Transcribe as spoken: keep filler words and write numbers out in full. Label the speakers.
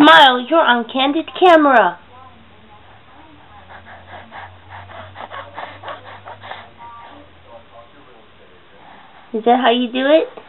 Speaker 1: Smile, you're on Candid Camera. Is that how you do it?